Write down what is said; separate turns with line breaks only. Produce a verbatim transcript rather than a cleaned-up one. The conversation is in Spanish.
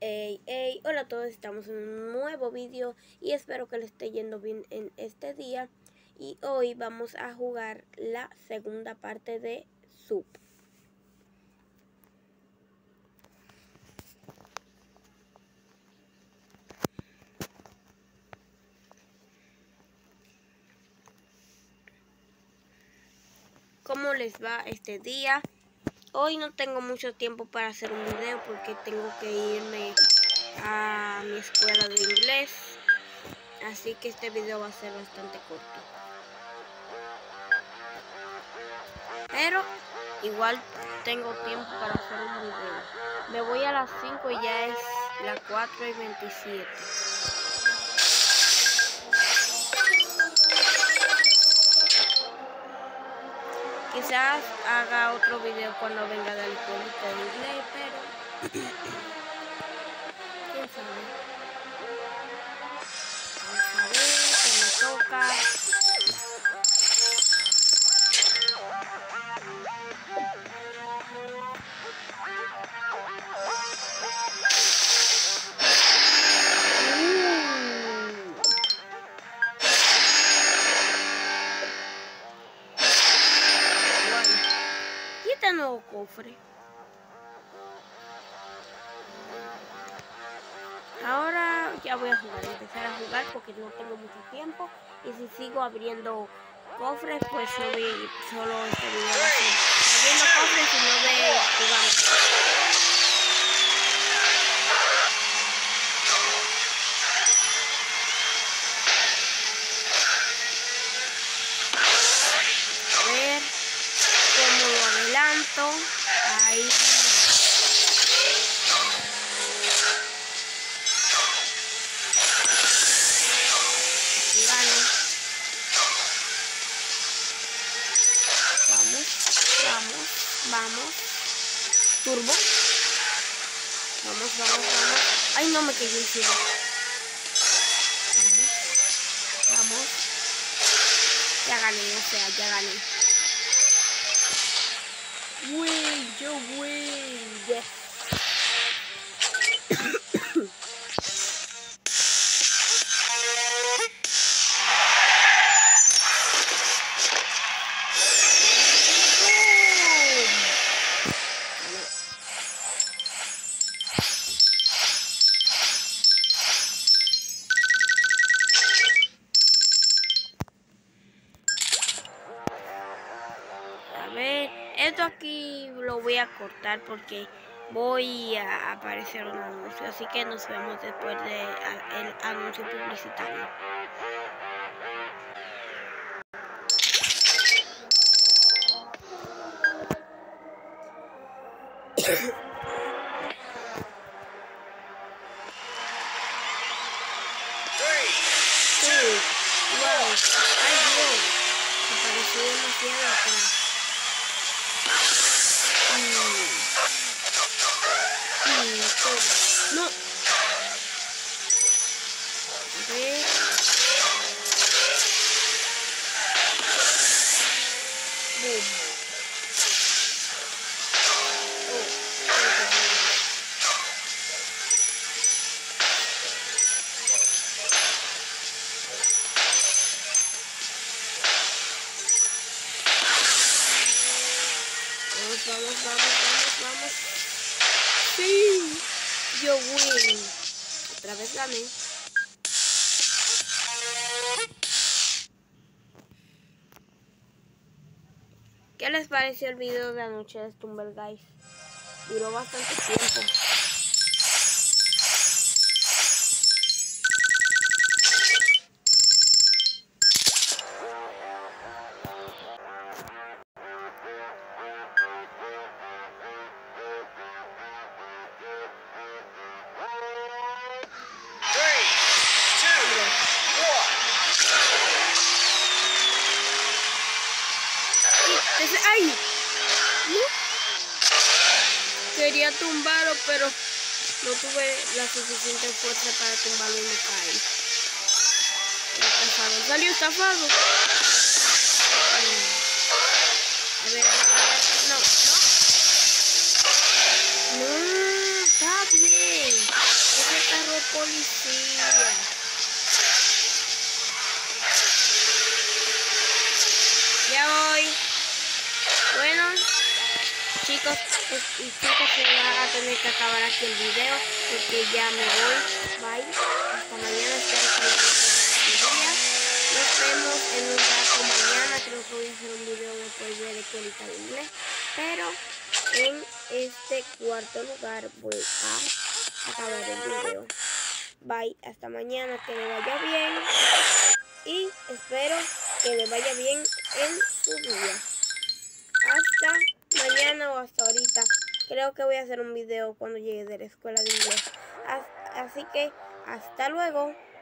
Hey, hey, hola a todos, estamos en un nuevo vídeo y espero que les esté yendo bien en este día. Y hoy vamos a jugar la segunda parte de Sup. ¿Cómo les va este día? Hoy no tengo mucho tiempo para hacer un video porque tengo que irme a mi escuela de inglés. Así que este video va a ser bastante corto. Pero igual tengo tiempo para hacer un video. Me voy a las cinco y ya es las cuatro y veintisiete. Quizás haga otro video cuando venga del escuelita de inglés, pero quién sabe. Vamos a ver qué me toca. Nuevo cofre. Ahora ya voy a jugar, empezar a jugar porque no tengo mucho tiempo y si sigo abriendo cofres pues solo, solo este video va a ser abriendo cofres y no de jugando. A ver cómo lo adelanto. Ahí. Vamos, vamos. Turbo. Vamos, vamos, vamos. Ay, no me quedé encima. Vamos. Vamos. Ya gané, o sea, ya gané. Win, yo win. Yes. Esto aquí lo voy a cortar porque voy a aparecer un anuncio, así que nos vemos después del anuncio publicitario. Sí, wow, ay Dios, apareció demasiado atrás. No. A ver. Boom. Oh, vamos, vamos, vamos, vamos, vamos. Sí, yo win. Otra vez gané. ¿Qué les pareció el video de anoche de Stumble Guys? Duró bastante tiempo. ¡Ay! ¿No? Quería tumbarlo, pero no tuve la suficiente fuerza para tumbarlo y me caí. Estafado. Salió estafado. A ver, a ver, a ver. No, no. No, está bien. policía. Ya voy. Bueno, chicos pues, y chicas, se va a tener que acabar aquí el video porque ya me voy. Bye. Hasta mañana. Espero que les guste el día. Nos vemos en un rato mañana. Creo que voy a hacer un video después de escuelita de inglés. Pero en este cuarto lugar voy a acabar el video. Bye. Hasta mañana. Que le vaya bien. Y espero que le vaya bien en su día. Hasta mañana o hasta ahorita. Creo que voy a hacer un video cuando llegue de la escuela de inglés. Así que hasta luego.